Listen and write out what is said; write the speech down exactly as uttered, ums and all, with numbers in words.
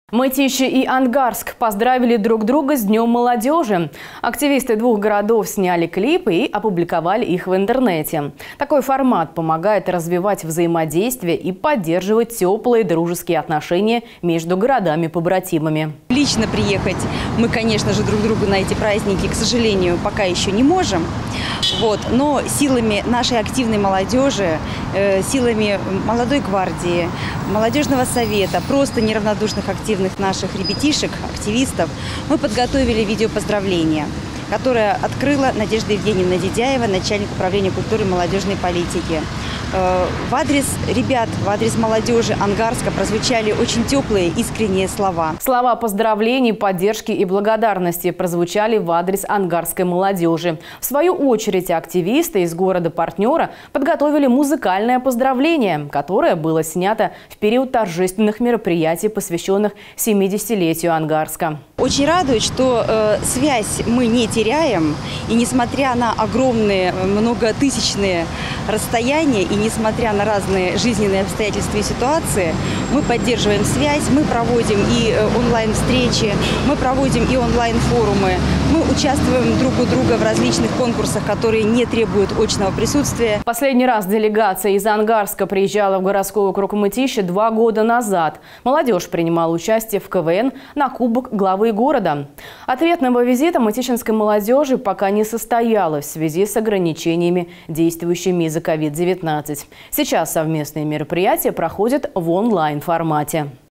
Мытищи и Ангарск поздравили друг друга с Днем молодежи. Активисты двух городов сняли клипы и опубликовали их в интернете. Такой формат помогает развивать взаимодействие и поддерживать теплые дружеские отношения между городами-побратимами. Лично приехать мы, конечно же, друг к другу на эти праздники, к сожалению, пока еще не можем. Вот. Но силами нашей активной молодежи, э, силами молодой гвардии, молодежного совета, просто неравнодушных активных наших ребятишек, активистов, мы подготовили видеопоздравление, которое открыла Надежда Евгеньевна Дедяева, начальник управления культуры и молодежной политики. В адрес ребят, в адрес молодежи Ангарска прозвучали очень теплые, искренние слова. Слова поздравлений, поддержки и благодарности прозвучали в адрес ангарской молодежи. В свою очередь активисты из города-партнера подготовили музыкальное поздравление, которое было снято в период торжественных мероприятий, посвященных семидесятилетию Ангарска. Очень радует, что э, связь мы не теряем, и несмотря на огромные многотысячные расстояния, и несмотря на разные жизненные обстоятельства и ситуации, мы поддерживаем связь, мы проводим и онлайн-встречи, мы проводим и онлайн-форумы, мы участвуем друг у друга в различных конкурсах, которые не требуют очного присутствия. Последний раз делегация из Ангарска приезжала в городской округ Мытищи два года назад. Молодежь принимала участие в ка вэ эн на Кубок главы города. Ответного визита мытищинской молодежи пока не состоялось в связи с ограничениями, действующими из-за ковид девятнадцать. Сейчас совместные мероприятия проходят в онлайн-формате.